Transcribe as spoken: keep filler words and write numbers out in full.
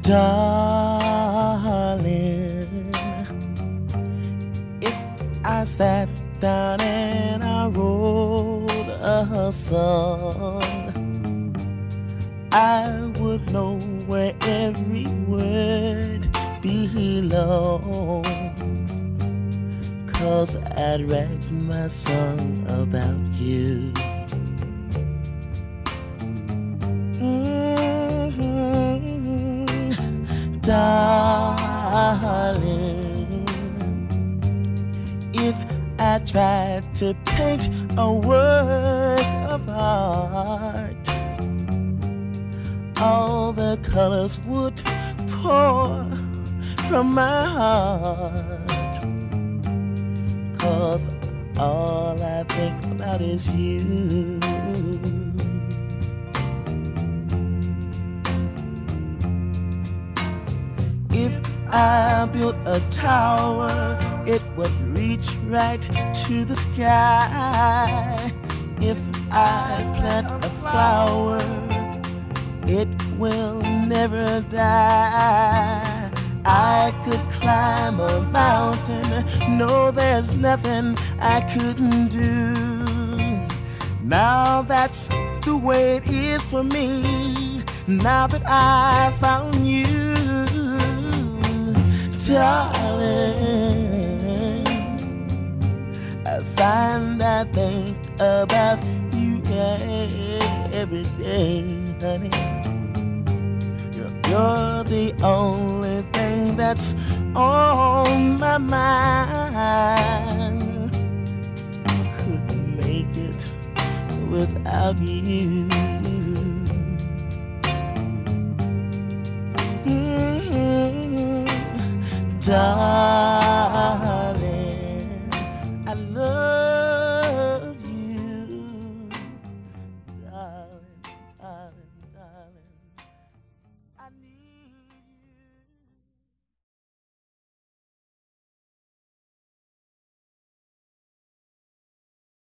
Darling, if I sat down and I wrote a song, I would know where every word belongs, 'cause I'd write my song about you. Mm-hmm. Darling, if I tried to paint a work of art, all the colors would pour from my heart, 'cause all I think about is you. If I built a tower, it would reach right to the sky. If I plant a flower, it will never die. I could climb a mountain, no, there's nothing I couldn't do. Now that's the way it is for me, now that I found you. Darling, I find I think about you every day, honey. You're, you're the only thing that's on my mind. Couldn't make it without you. Mm-hmm. Darling,